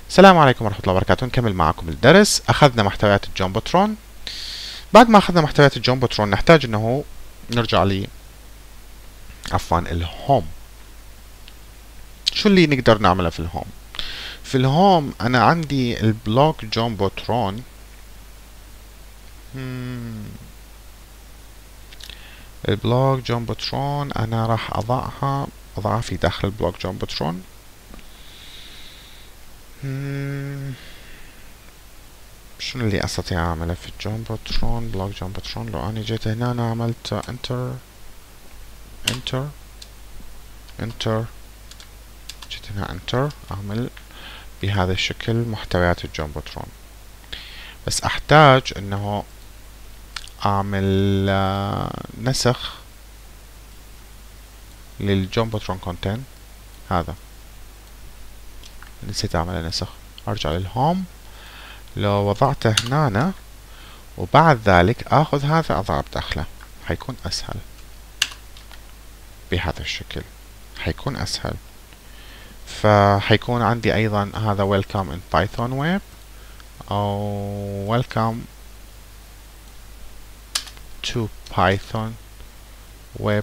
السلام عليكم ورحمة الله وبركاته. نكمل معكم الدرس. أخذنا محتويات الجومبوترون. بعد ما أخذنا محتويات الجومبوترون نحتاج أنه نرجع الهوم. شو اللي نقدر نعمله في الهوم؟ في الهوم أنا عندي البلوك جومبوترون. البلوك جومبوترون أنا راح أضعها في داخل البلوك جومبوترون. شنو اللي استطيع اعمله في الجومبوترون؟ بلوك جومبوترون. لو اني جيت هنا أنا عملت انتر جيت هنا انتر اعمل بهذا الشكل محتويات الجومبوترون، بس احتاج انه اعمل نسخ للجومبوترون كونتين. هذا نسيت اعمل نسخ. ارجع للهوم، لو وضعته هنا وبعد ذلك اخذ هذا اضع بداخله حيكون اسهل. بهذا الشكل حيكون اسهل. فحيكون عندي ايضا هذا welcome in Python web او welcome to Python web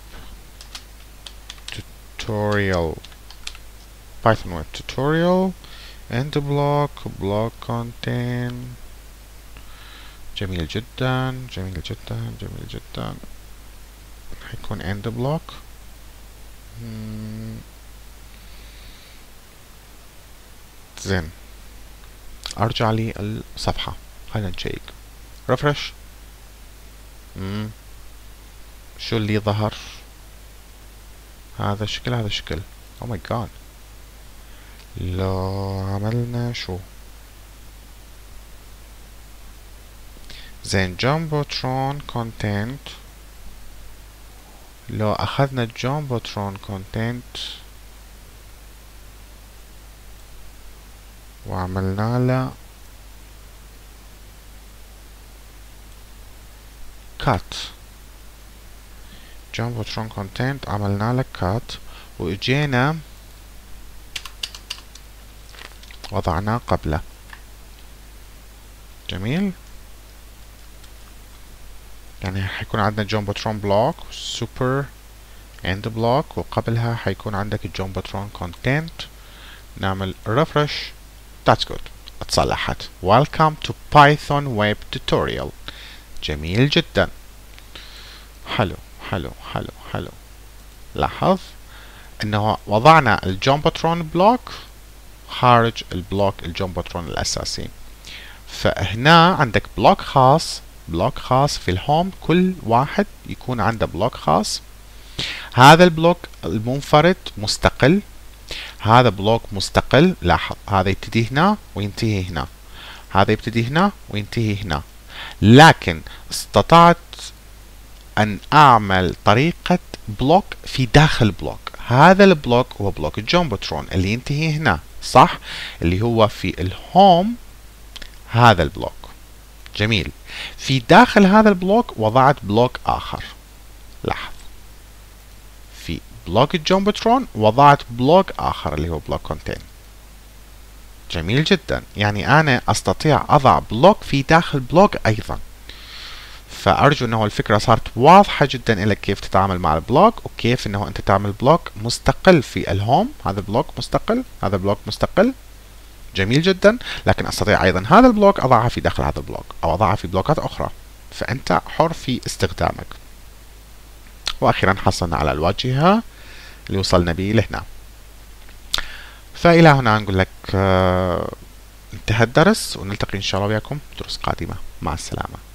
tutorial end block contain. جميل جدا جميل جدا جميل جدا. حيكون end block. زين، ارجع لي الصفحة. خلينا نشيك. ريفرش. شو اللي ظهر؟ هذا الشكل هذا الشكل. او ماي جاد. لو عملنا شو؟ زين جومبوترون كونتنت. لو اخذنا الجومبوترون كونتنت وعملنا له كات. جومبوترون كونتنت عملنا له كات واجينا وضعناه قبله. جميل. يعني حيكون عندنا جومبوترون بلوك سوبر اند بلوك وقبلها حيكون عندك الجومبوترون كونتنت. نعمل ريفرش. That's good. اتصلحت. Welcome to Python web tutorial. جميل جدا. حلو حلو حلو حلو. لاحظ انه وضعنا الجومبوترون بلوك خارج البلوك الجومبوترون الاساسي. فهنا عندك بلوك خاص في الهوم. كل واحد يكون عنده بلوك خاص. هذا البلوك المنفرد مستقل. هذا بلوك مستقل. لاحظ هذا يبتدي هنا وينتهي هنا. هذا يبتدي هنا وينتهي هنا. لكن استطعت ان اعمل طريقة بلوك في داخل بلوك. هذا البلوك هو بلوك الجومبوترون اللي ينتهي هنا، صح؟ اللي هو في الهوم. هذا البلوك. جميل. في داخل هذا البلوك وضعت بلوك آخر. لاحظ في بلوك الجومبوترون وضعت بلوك آخر اللي هو بلوك كونتين. جميل جدا. يعني أنا أستطيع أضع بلوك في داخل بلوك أيضا. فأرجو أنه الفكرة صارت واضحة جدا لك كيف تتعامل مع البلوك وكيف أنه أنت تعمل بلوك مستقل في الهوم. هذا بلوك مستقل، هذا بلوك مستقل. جميل جدا. لكن استطيع ايضا هذا البلوك اضعها في داخل هذا البلوك او اضعها في بلوكات اخرى. فانت حر في استخدامك. واخيرا حصلنا على الواجهة اللي وصلنا به لهنا. فالى هنا نقول لك انتهى الدرس ونلتقي ان شاء الله وياكم دروس قادمة. مع السلامة.